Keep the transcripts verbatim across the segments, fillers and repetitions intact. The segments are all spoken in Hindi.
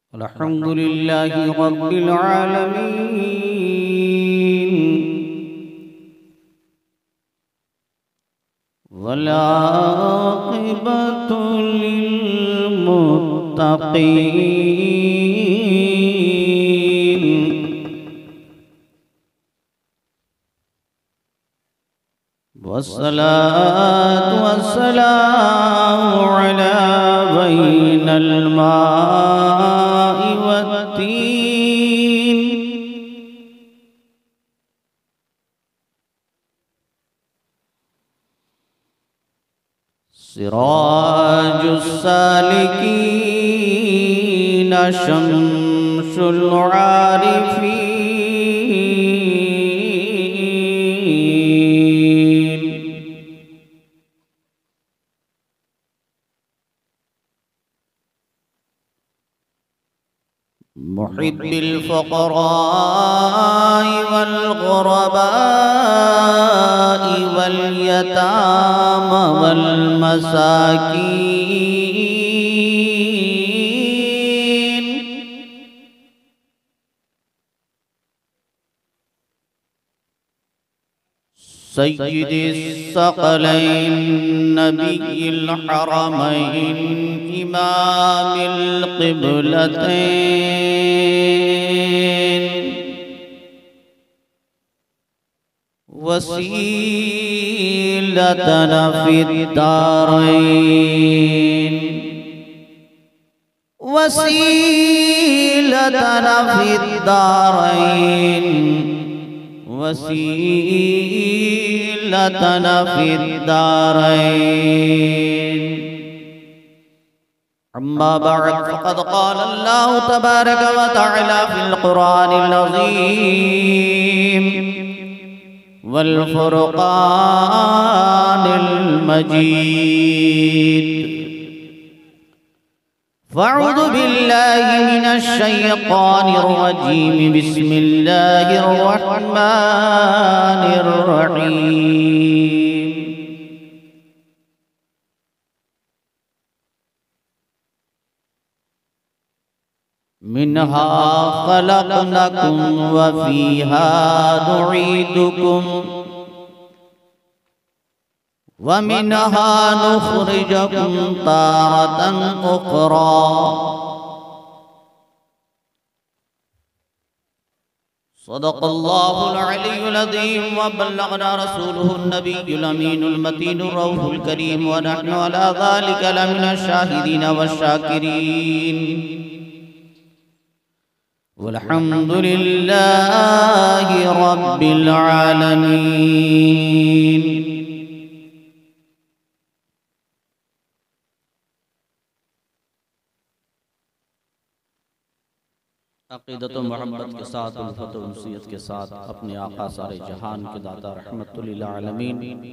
अल्हम्दुलिल्लाहि रब्बिल आलमीन वल आक़िबतु लिल मुत्तक़ीन वस्सलातु वस्सलामु अला बैनल माइ वत्तीन सिराजुस सालिकीन शम्सुल आरिफीन मुहिब्बिल फ़ुक़राइ वल ग़ुरबाइ वल यतामा वल मसाकीन सय्यिदिस सकलैन नबिय्यिल हरमैन इमामिल क़िबलतैन वसीलतना फ़िद्दारैन वसीलतना फ़िद्दारैन वसीलतना फ़िद्दारैन अम्मा बअद फ़क़द क़ाल अल्लाहु तबारक व तआला फ़िल क़ुरानिल अज़ीम वल फ़ुरक़ानिल मजीद फ़अऊज़ु बिल्लाहि मिनश शैतानिर रजीम बिस्मिल्लाहिर रहमानिर रहीम मिन्हा ख़लक़नाकुम व फ़ीहा नुईदुकुम व मिन्हा नुख़रिजुकुम तारतन उख़रा सदक़ल्लाहुल अलियुल अज़ीम व बल्लग़ना रसूलुहुन नबियुल अमीनुल मतीनुर रऊफ़ुल करीम व नहनु अला ज़ालिका लमिनश शाहिदीन वश्शाकिरीन वल्हम्दुलिल्लाहि रब्बिल आलमीन। अक़ीदत व मोहब्बत के साथ उल्फत व उनसियत के साथ अपने आका सारे जहान के दाता रहमतुल लिल आलमीन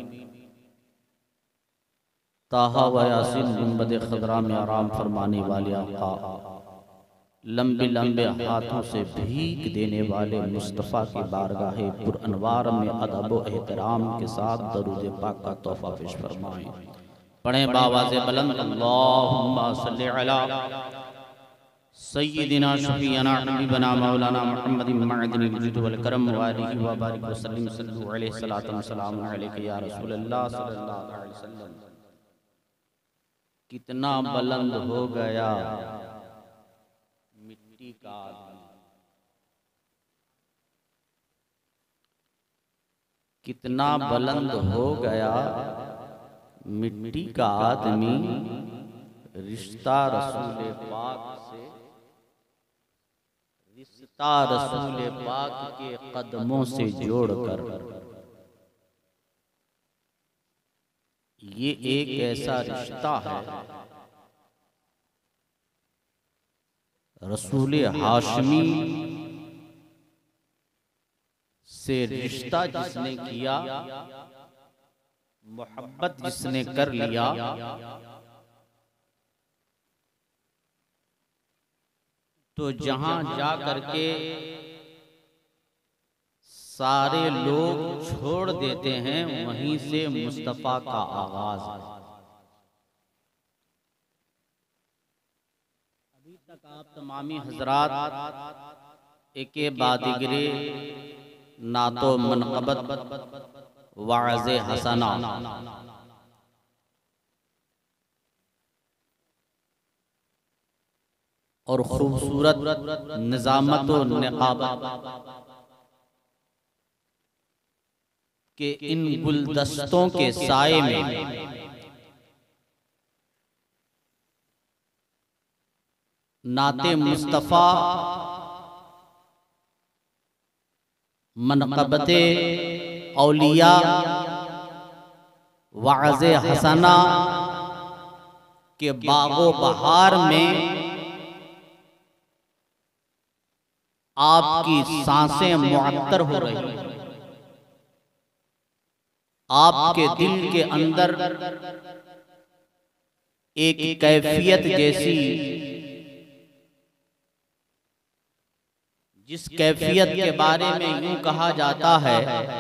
ताहा व यासीन गुंबद खदरा में आराम फरमाने वाले आका लंबे लंबे हाथों से भीख देने वाले मुस्तफ़ा की बारगाहे पुरअनवार में अदब व एहतराम के साथ दरूद पाक का तोहफा पेश फरमाएं। पढ़ें बावाज़े बुलंद अल्लाहुम्मा सल्लि अला सय्यिदिना शफ़ीअना हबीबना मौलाना मुहम्मदिन मअदिनिल जुद वल करम व आलिहि व बारिक व सल्लिम सल्लु अलैहि सलातन व सलाम अलैका या रसूलल्लाह सल्लल्लाहु अलैहि वसल्लम। कितना बुलंद हो गया मिट्टी का आदमी, कितना बुलंद हो गया मिट्टी का आदमी, रिश्ता रसूल पाक से, रिश्ता रसूल पाक के कदमों से जोड़कर ये एक ऐसा रिश्ता है रसूल हाशमी से रिश्ता जिसने किया, मोहब्बत जिसने कर लिया, तो जहां जा करके सारे लोग छोड़ देते हैं वहीं से मुस्तफ़ा का आगाज है। अभी तक आप तमामी हजरात एके बादिगरे नातो मनक़बत वाज़े हसना और खूबसूरत निज़ामत व निक़ाबत के इन गुलदस्तों के साए में नाते मुस्तफ़ा मनक़बते औलिया वाज़े हसना के बागो बहार में आपकी सांसें मुअत्तर हो रही हैं। आपके दिल के अंदर एक कैफियत जैसी, जिस कैफियत के बारे में यूं कहा जाता है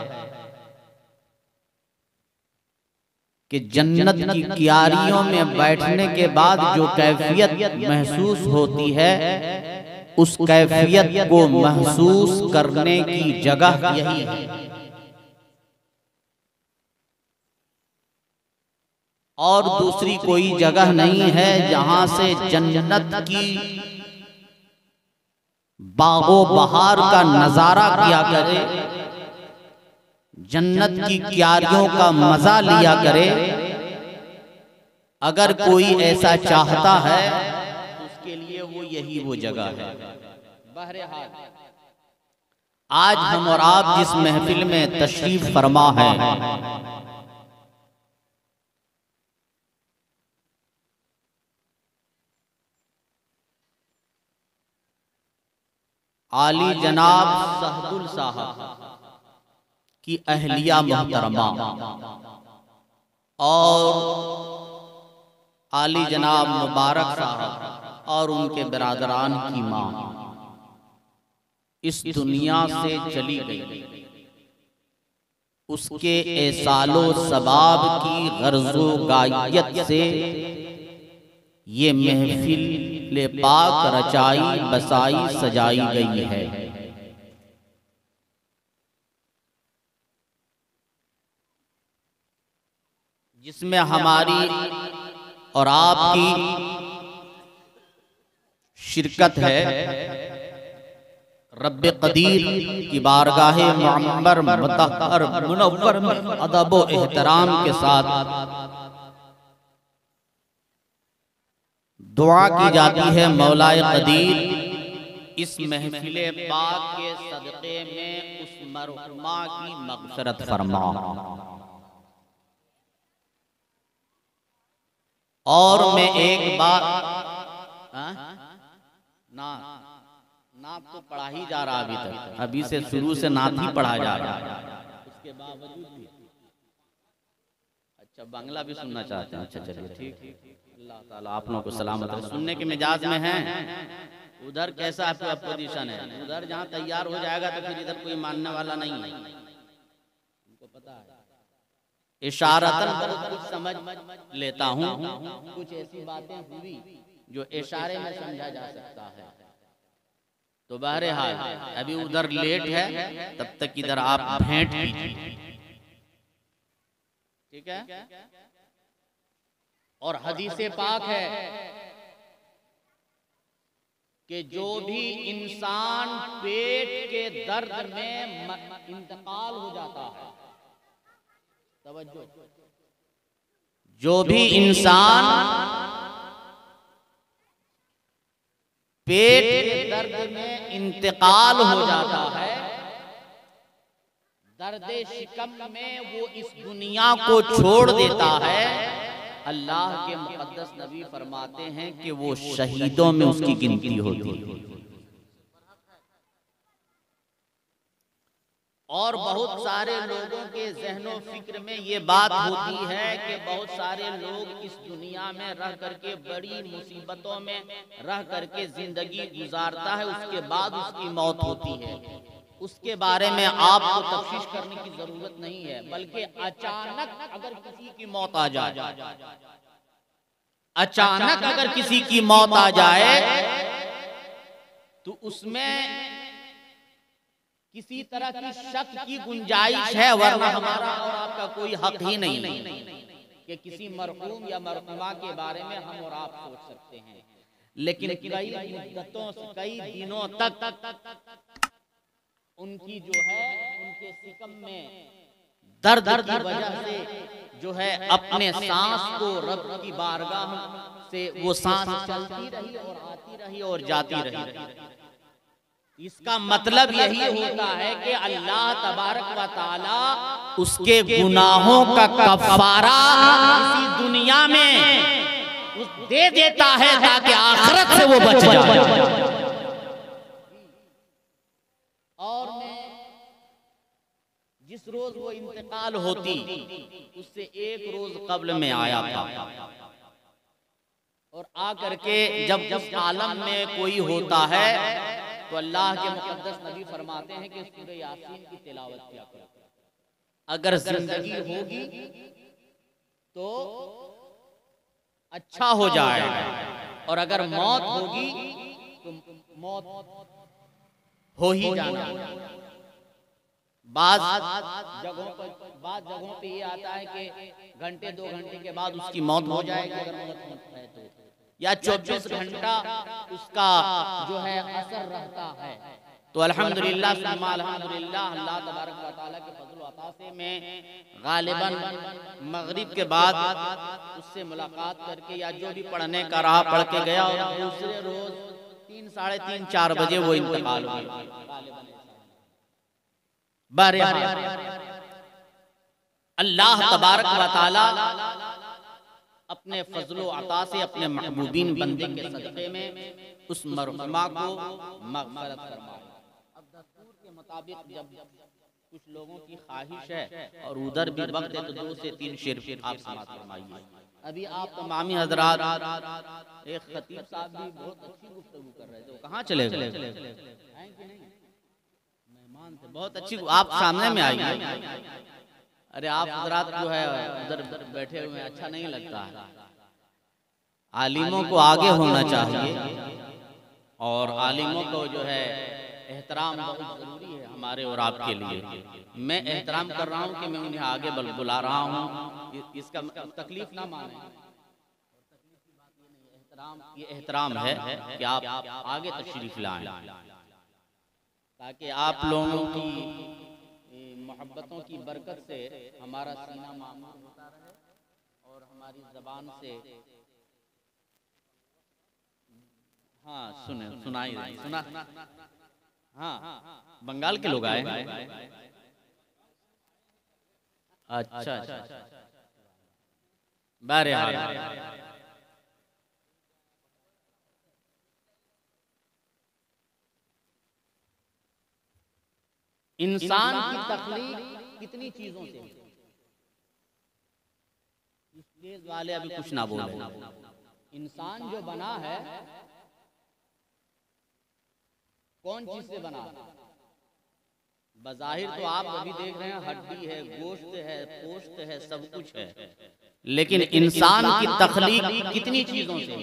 कि जन्नत की क्यारियों में बैठने के बाद जो कैफियत महसूस होती है, उस कैफियत को महसूस करने की जगह यही है। और दूसरी कोई जगह नहीं है जहां से जन्नत की बागो बहार का नजारा किया करे, जन्नत की क्यारियों का मजा लिया करे। अगर कोई ऐसा चाहता है तो उसके लिए वो यही वो जगह है। बहरहाल आज हम और आप जिस महफिल में तशरीफ फरमा है, आली जनाब सहदुल साहब की अहलिया मोहतरमा और आली जनाब मुबारक साहब और उनके बिरादरान की माँ इस दुनिया से चली गई, उसके एसालो सबाब की गर्जो गायत से ये महफिल पाक रचाई बसाई सजाई गई है। जिसमें हमारी और आपकी शिरकत है। रब्बे कदीर की बारगाहे मुअम्मर मुतहहर मुनव्वर में अदब व एहतराम के साथ दुआ की जाती है, मौलाए कदीर इस महफिले पाक के सदक़े में उस मरहुमा की मग़फ़िरत फरमा। और मैं एक बात ना नात तो पढ़ा ही जा रहा, अभी तक अभी से शुरू से नात ही पढ़ा जा रहा है। उसके बावजूद भी अच्छा बांग्ला भी सुनना चाहते हैं? अच्छा चलिए ठीक, अल्लाह ताला आप लोगों को सलामत रखे। सुनने के मिजाज में हैं। उधर कैसा आपका पोजीशन है? उधर जहाँ तैयार हो जाएगा तो फिर इधर कोई मानने वाला नहीं है, उनको पता है। इशारतन बहुत कुछ समझ लेता हूँ, कुछ ऐसी बातें हुई जो इशारे में समझा जा सकता है। तो बहरहाल अभी उधर लेट है, तब तक इधर आप भेंट कीजिए, ठीक है। और हदीसे पाक है कि जो भी इंसान पेट के दर्द में इंतकाल हो जाता है, तवज्जो, जो भी इंसान पेट के दर्द में इंतकाल हो जाता है, दर्दे शिकम में वो इस दुनिया को छोड़ देता है, अल्लाह के मुक़द्दस नबी फरमाते हैं कि वो शहीदों में उसकी गिनती होती है। और बहुत सारे लोगों के ज़हनो फिक्र में ये बात होती है कि बहुत सारे लोग इस दुनिया में रह करके बड़ी मुसीबतों में रह करके जिंदगी गुजारता है, उसके बाद उसकी मौत होती है। उसके बारे में आपको तफ्तीश करने की जरूरत नहीं है, बल्कि अचानक अगर किसी की मौत आ जाए, अचानक अगर किसी की मौत आ जाए तो उसमें किसी तरह की शक की गुंजाइश है, वरना हमारा और आपका कोई हक ही नहीं कि किसी मरहूम या मरहुमा के बारे में हम और आप सोच सकते हैं। लेकिन कई मुद्दतों से, कई दिनों तक उनकी जो है उनके सिकम में दर्द की वजह से जो है अपने सांस को रब की बारगाह से वो सांस चलती रही और आती रही और जाती रही। इसका मतलब यही होता है कि अल्लाह तबारक व तआला उसके गुनाहों का कफारा इसी दुनिया में उस दे देता है ताकि आखिरत से वो बच जाए। और मैं जिस रोज वो इंतकाल होती उससे एक रोज कब्ल में आया था और आकर के जब उस आलम में कोई होता है तो अल्लाह के मुकद्दस नबी फरमाते हैं कि सूरह यासीन की तिलावत किया करो। अगर जिंदगी होगी तो अच्छा हो जाएगा और अगर मौत होगी तो मौत हो ही जाना। बात जगहों पर बात जगहों पे ये आता है कि घंटे दो घंटे के बाद उसकी मौत हो जाएगी अगर मौत है तो, या चौबीस घंटा उसका जो है असर रहता है। तो अल्हम्दुलिल्लाह सुम्मा अल्हम्दुलिल्लाह अल्लाह तबारक व तआला के फजल व अता से मैं गालिबन मगरिब के बाद उससे मुलाकात करके या जो भी पढ़ने का रहा पढ़ के गया और दूसरे रोज तीन साढ़े तीन चार बजे वो इंतकाल हो गया। अल्लाह तबारक व तआला अपने फजलो अता से अपने महबूबीन बंदे के सदक़े में उस मरहुमा को मग़फ़िरत फरमाए। अब दस्तूर के मुताबिक जब कुछ लोगों की ख्वाहिश है और उधर भी वक्त है तो दो से तीन शेर आप समाअत फरमाइए। अभी आप तमामी हजरात, एक खतीब साहब भी बहुत अच्छी गुफ्तगू कर रहे थे, कहाँ चले गए? मेहमान थे, बहुत अच्छी, आप सामने में आइए। अरे आप हजरात जो है उधर बैठे हुए अच्छा नहीं लगता है। आलिमों को आगे होना चाहिए और आलिमों को जो है एहतराम बहुत जरूरी है हमारे और आपके लिए। मैं एहतराम कर रहा हूँ कि मैं उन्हें आगे बुला रहा हूँ, इसका तकलीफ ना माने। एहतराम ये एहतराम है कि आप आगे तशरीफ लाएं ताकि आप लोगों की मोहब्बतों की बरकत से हमारा सीना मामूर होता रहे और हमारी जबान से हाँ सुने सुनाई सुना हाँ बंगाल के लोग आए हैं। अच्छा अच्छा बहरहाल इंसान की तख्लीक कितनी चीजों से, इसलिए वाले अभी कुछ ना बोले। इंसान जो बना है कौन चीज से बना है? बज़ाहिर तो आप अभी देख रहे हैं हड्डी है, गोश्त है, पोस्ट है, सब कुछ है, लेकिन इंसान की तख्लीक कितनी चीजों से।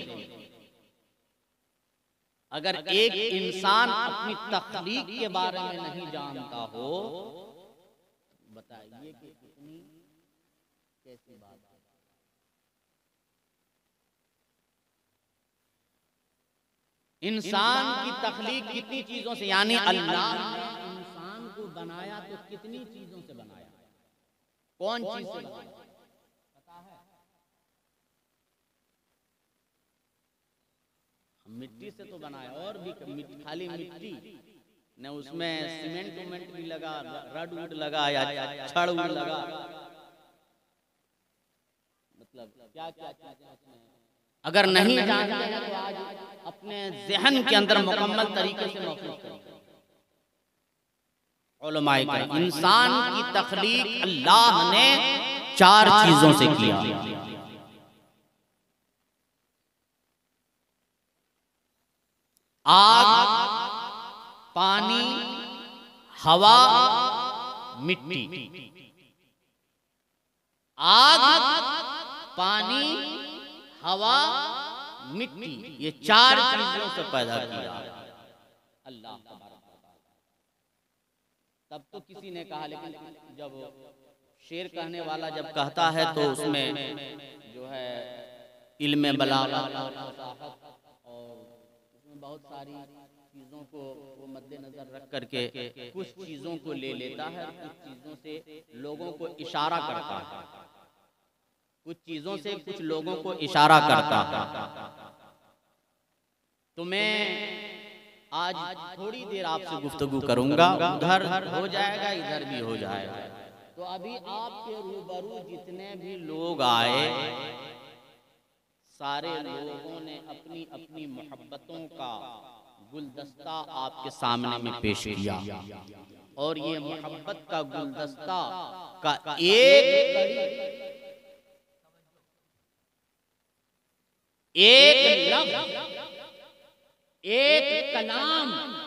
अगर एक इंसान अपनी तख्लीक के बारे में नहीं जानता हो बताइए कि कितनी कैसी बात है। इंसान की तख्लीक कितनी चीजों से, यानी अल्लाह ने इंसान को बनाया तो कितनी चीजों से बनाया, कौन चीज से बनाया पता है? मिट्टी से तो बनाया और भी खाली मिट्टी न, उसमें सीमेंट उमेंट भी लगा, रड उड लगा या छड़ उड़ लगा, मतलब क्या क्या चीजें अगर नहीं जानते हैं तो आज अपने ज़हन के अंदर मुकम्मल तरीके से महफूज करें। उलमाए कहते हैं इंसान की तख्लीक अल्लाह ने चार चीजों से किया। आग, पानी, हवा, मिट्टी। आग, पानी, हवा, मिट्टी, ये चार चीजों से पैदा किया। अल्लाह तबारक व तआला। तब तो किसी ने कहा, लेकिन जब शेर कहने वाला जब कहता है तो उसमें जो है इल्म बलागत और फसाहत और उसमें बहुत सारी चीज़ों को वो मद्देनजर रख करके कुछ चीज़ों को ले लेता है, कुछ चीज़ों से लोगों को इशारा करता है, कुछ चीज़ों से कुछ लोगों को इशारा करता है। तो मैं आज थोड़ी देर आपसे गुफ्तगू करूंगा, उधर हो जाएगा इधर भी हो जाएगा। तो अभी आपके रूबरू जितने भी लोग आए, सारे लोगों ने अपनी अपनी मोहब्बतों का गुलदस्ता आपके सामने में पेश किया, और ये मोहब्बत का गुलदस्ता का एक एक लफ्ज़, एक कलाम,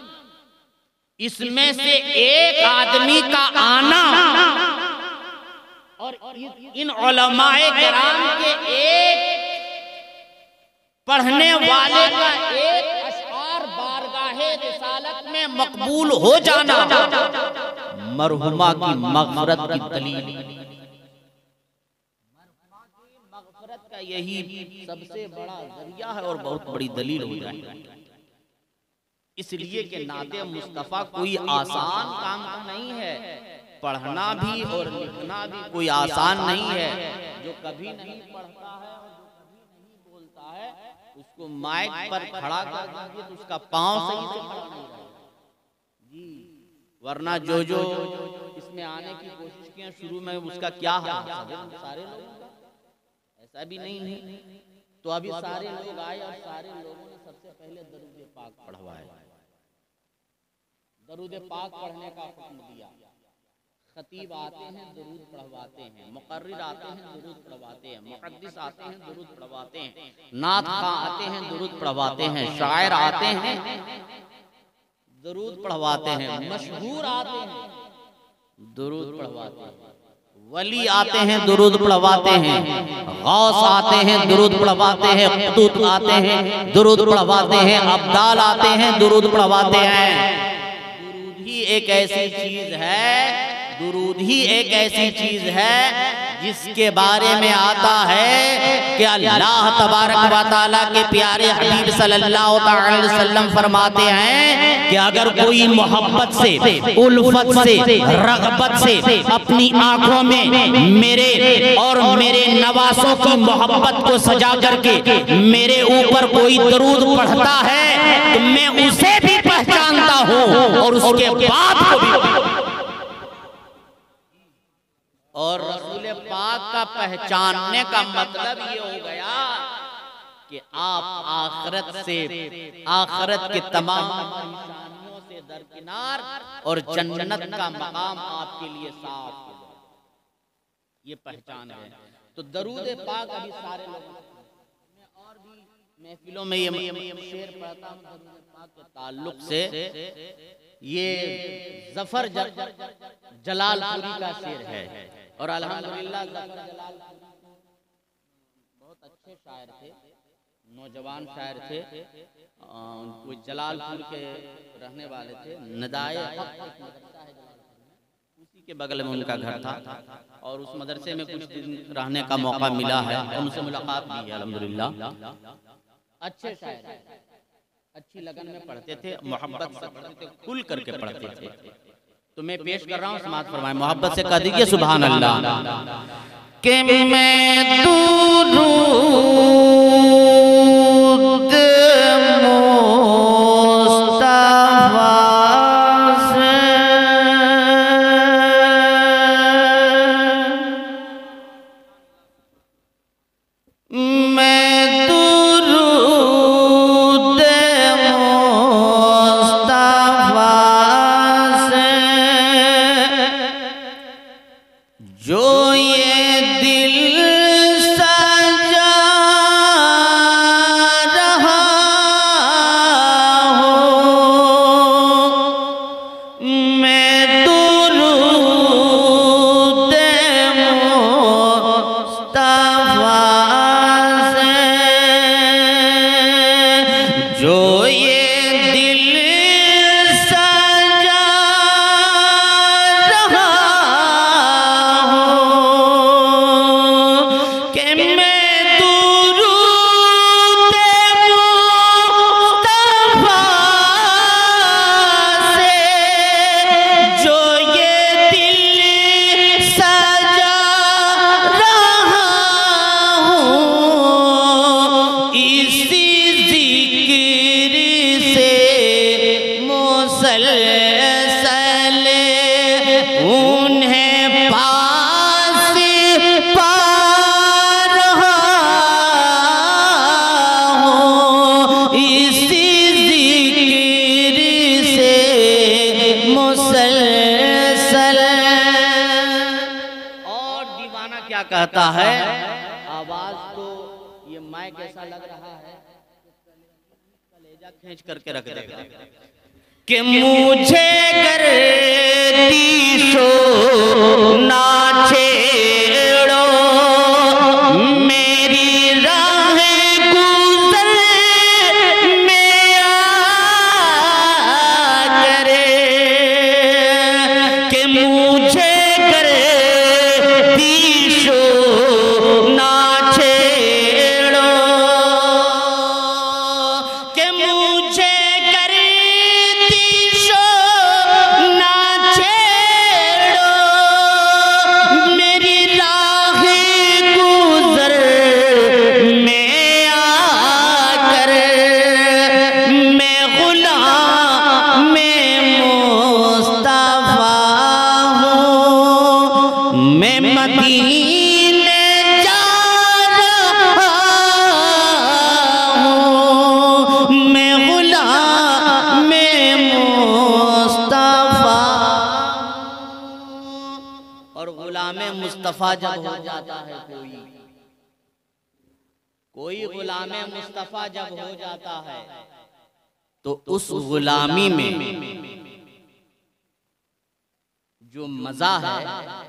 इसमें से एक आदमी का आना और इन उलमाए किराम के एक पढ़ने वाले का एक अशआर बारगाहे रिसालत में मकबूल हो जाना मरहुमा की मग़फ़िरत की दलील। मग़फ़िरत का यही सबसे बड़ा जरिया है और बहुत बड़ी दलील हो जाएगी। इसलिए कि नाते मुस्तफ़ा कोई आसान काम नहीं है, पढ़ना भी और लिखना भी कोई आसान नहीं है। जो कभी नहीं पढ़ता है और जो कभी नहीं बोलता है, उसको माइक पर खड़ा कर दीजिए तो उसका पांव सही से खड़ा नहीं रहेगा जी। वरना जो जो इसमें आने की कोशिश किया शुरू में, उसका क्या हाल सारे लोग, ऐसा भी नहीं है। तो अभी सारे लोग आए और सारे लोगों ने सबसे पहले दरूद पाक पढ़वाए, दरूद पाक पढ़ने का हुक्म दिया। खतीब आते हैं दरूद पढ़वाते हैं, मुकर्रिर आते हैं दरूद पढ़वाते हैं, मुहद्दिस आते हैं दरूद पढ़वाते हैं, नात खां आते हैं दरूद पढ़वाते हैं, शायर आते हैं दरूद पढ़वाते हैं, मशहूर आते हैं दरूद पढ़वाते हैं, वली आते हैं दुरूद पढ़वाते हैं, गौस आते हैं दुरूद पढ़वाते हैं, कुतुब आते हैं दुरूद पढ़वाते हैं, अब्दाल आते हैं दुरूद पढ़वाते हैं। दुरूद ही एक ऐसी चीज है, दुरूद ही एक ऐसी चीज है जिसके बारे में आता है कि अल्लाह तबारक व तआला के प्यारे हबीब सल्लल्लाहु अलैहि वसल्लम फरमाते हैं कि अगर कोई मोहब्बत से, उल्फत से, रग़बत से अपनी आंखों में मेरे और मेरे नवासों की मोहब्बत को सजा करके मेरे ऊपर कोई दरूद पढ़ता है तो मैं उसे भी पहचानता हूँ और उसके बाद को भी। और रसूल पाक का पहचानने का मतलब ये हो गया कि आप आखिरत से, आखिरत के तमाम परेशानियों से दरकिनार और जन्नत का मकाम आपके लिए साफ हो जाए, ये पहचान है। तो दरूद पाक अभी सारे लोग, मैं और भी महफिलों में ये शेर पढ़ता हूँ दरूद पाक के ताल्लुक से। ये जफर जलालपुरी का शेर है और अल्हम्दुलिल्लाह जफर जलालपुरी बहुत अच्छे शायर थे, नौजवान शायर थे, कोई जलालपुर के रहने वाले थे। नदाए उसी के बगल में उनका घर था और उस मदरसे में कुछ दिन रहने का मौका मिला है और उनसे मुलाकात भी है अल्हम्दुलिल्लाह। अच्छे शायर, अच्छी लगन में पढ़ते थे, मोहब्बत से पढ़ते थे, खुल करके पढ़ते थे। तो मैं पेश कर रहा हूँ, समाअत फरमाएं, मोहब्बत से कह दीजिए सुभान अल्लाह। कि मैं दुरूद मुस्तफा से मैं दुरूद मुस्तफा से जो ये दिल सजा मुसलसल उन्हें पास पा रहा हूँ, इसी जिक्र से मुसलसल। और दीवाना क्या कहता है, आवाज तो ये माइक कैसा लग रहा है, कलेजा खींच करके रख देगा कि मुझे करती शो ना छेड़ो, मेरी राह गुजर में आ करे, कि मुझे करती शो ना छेड़ो, कि मुझे मदीने जा रहा हूँ, मैं गुलाम मुस्तफा। और गुलाम मुस्तफा जब हो जाता है कोई कोई गुलाम मुस्तफा जब हो जाता है तो उस गुलामी में जो मजा है,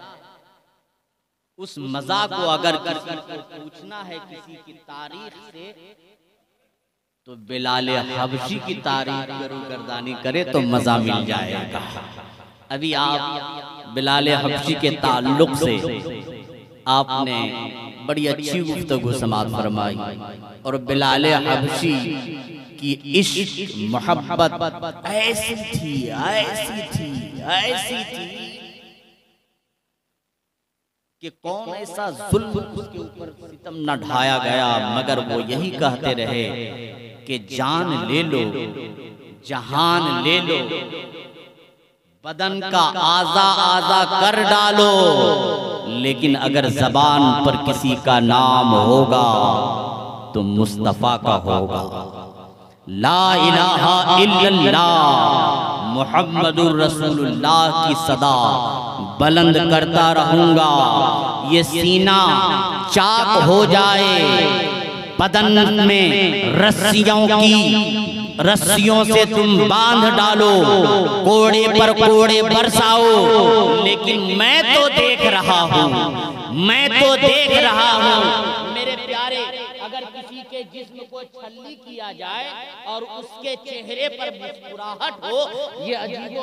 उस मजा को अगर किसी को पूछना है किसी की तारीख से, तो बिलाल हबशी की तारीख गर्दानी करे तो मजा मिल जाएगा। अभी आप बिलाल हबशी के ताल्लुक से आपने बड़ी अच्छी गुफ्तगू समाअत फरमाई, और बिलाल हबशी की इश्क मोहब्बत ऐसी थी ऐसी थी ऐसी थी कि कौन ऐसा जुल्म उसके ऊपर सितम न ढाया गया, मगर वो यही कहते रहे कि जान ले लो जहान ले लो, बदन का आजा आजा कर डालो, लेकिन अगर जबान पर किसी का नाम होगा तो मुस्तफा का होगा। ला इलाहा इल्लल्लाह मुहम्मदुर रसूलुल्लाह की सदा बुलंद करता रहूंगा। ये सीना चाक हो जाए, बदन में रस्सियों की रस्सियों से तुम बांध डालो, कोड़े पर कोड़े बरसाओ, लेकिन मैं तो देख रहा हूँ मैं तो देख रहा हूँ मेरे प्यारे, अगर किसी के जिस्म को छल्ली किया जाए और उसके चेहरे पर मुस्कुराहट हो, ये अजीबो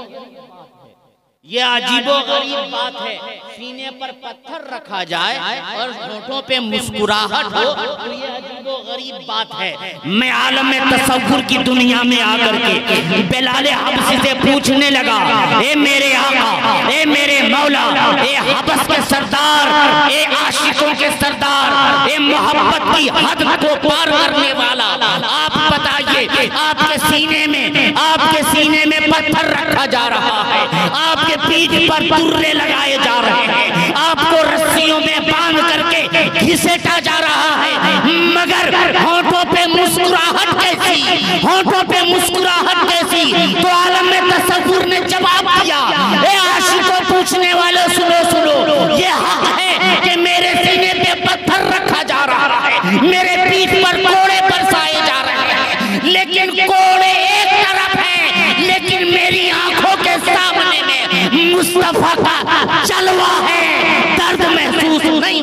ये अजीबो गरीब बात है। सीने पर पत्थर रखा जाए और होठों पे मुस्कुराहट हो, तो ये अजीबो गरीब बात है। मैं आलम में तसव्वुर की दुनिया में आकर के बिलाल हबशी से पूछने लगा, ए मेरे आका, ए मेरे मौला, ए हबस के सरदार, ए आशिकों के सरदार, ए मोहब्बत की हद को पार करने वाला, आप बताइए, आपके सीने में आपके सीने में पत्थर रखा जा रहा है, आपके पीठ पर तुर्रे लगाए जा रहे हैं, आपको रस्सियों में बांध करके घिसेटा जा रहा है, मगर होठों पे मुस्कुराहट कैसी, होठों पे मुस्कुराहट कैसी। तो आलम में तसव्वुर ने जवाब दिया, ए आशिकों पूछने वाले सुनो सुनो, ये हक है कि मेरे सीने पे पत्थर रखा जा रहा है, मेरे पीठ पर कोड़े बरसाए जा रहे हैं, लेकिन कोड़े एक तरफ है, लेकिन मेरी आंखों के सामने में मुस्तफा का जलवा है, दर्द महसूस नहीं।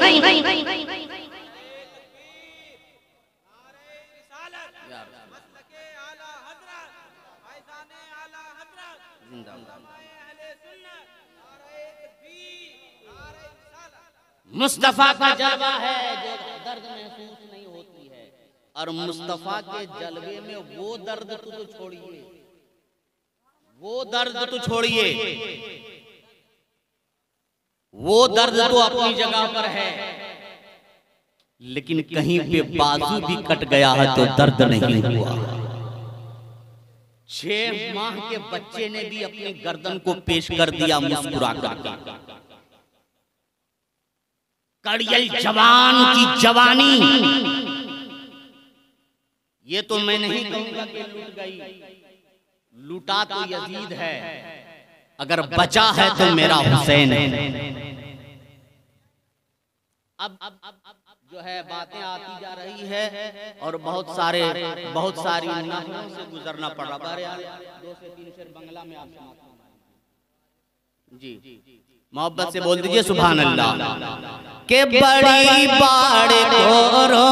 मुस्तफा का जलवा है जो दर्द महसूस नहीं होती है, और मुस्तफा के जलवे में वो दर्द तो तो छोड़िए वो दर्द तो छोड़िए वो दर्द तो अपनी जगह पर है, लेकिन कहीं पे बाजू भी कट गया है तो दर्द नहीं हुआ। छह माह के बच्चे ने भी अपनी गर्दन को पेश कर दिया मुस्कुरा कर। कड़ियल जवान की जवानी, ये तो मैं नहीं कहूंगा कि लूट गई, लूटा तो यजीद है, अगर बचा है तो मेरा हुसैन है। अब जो है बातें आती जा रही है और बहुत सारे बहुत सारी नहरों से गुजरना पड़ रहा है। दो से तीन शेर बंगला में आप जी मोहब्बत से बोल दीजिए सुभान अल्लाह। के बड़ी बाड़ को